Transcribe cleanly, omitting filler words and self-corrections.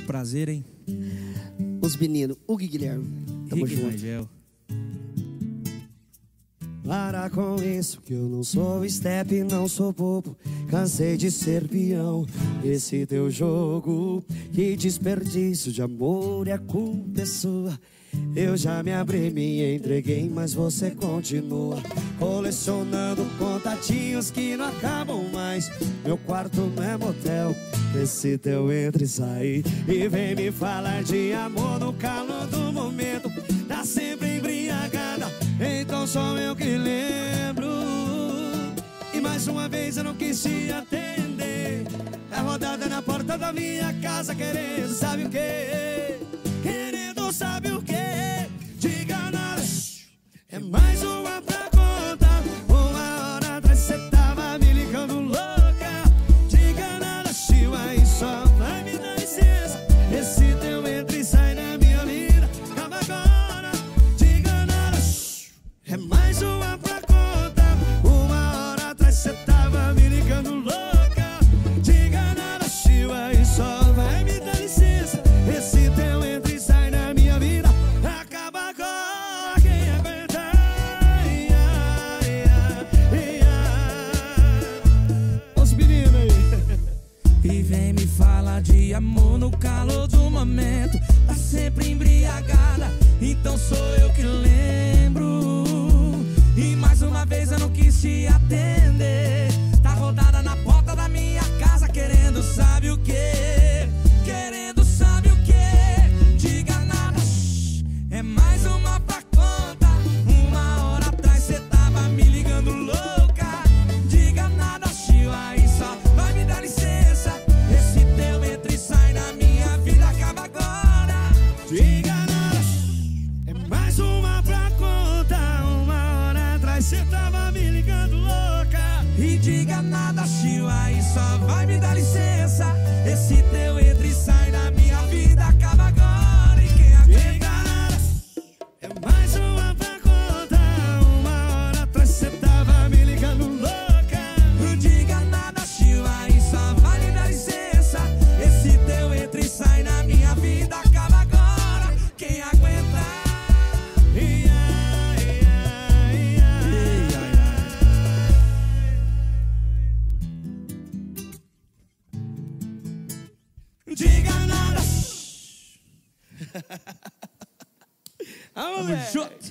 prazer, hein? Os meninos, Hugo e Guilherme. Tamo Rick junto. Rangel. Para com isso que eu não sou step e não sou bobo. Cansei de ser peão esse teu jogo. Que desperdício de amor e a culpa é sua. Eu já me abri, me entreguei, mas você continua colecionando contatinhos que não acabam mais. Meu quarto não é motel, esse teu entra e sai. E vem me falar de amor no calor do momento. Tá sempre embriagada, então sou eu que lembro. E mais uma vez eu não quis te atender. É rodada na porta da minha casa querendo, sabe o quê? Querendo, sabe o quê? Diga nada. É mais uma pra conta. Uma hora atrás cê tava me ligando louca. Diga nada, tio, aí só vai me dar licença. Esse teu entra e sai na minha vida, acaba agora. Diga nada. É mais uma pra conta. Uma hora atrás cê tava me ligando louca. Diga nada, tio, aí só vai me dar licença. Esse teu entra e sai na minha vida, acaba agora. Quem aguenta? Os meninos aí. E vem me falar de amor no calor do momento. Tá sempre embriagada, então sou eu que lembro. E mais uma vez eu não quis te atender. Tá rodada na porta da minha casa querendo, sabe o quê? Querendo, sabe o quê? Diga nada. É mais uma pra conta. Uma hora atrás cê tava me ligando louca. Diga nada, tio, aí só vai me dar licença. Esse teu entra e sai na minha vida, acaba agora. Diga nada. É mais uma pra conta. Uma hora atrás cê tava me ligando louca. E diga nada, tio, aí só vai me dar licença. Esse teu entra e sai na minha vida, acaba agora. E quem Diga aguenta? nada. É mais uma pra conta. Uma hora atrás cê tava me ligando louca. Não diga nada, tio, aí só vai me dar licença. Esse teu entra e sai na minha vida, acaba agora. Quem aguenta? Diga nada. Tamo junto.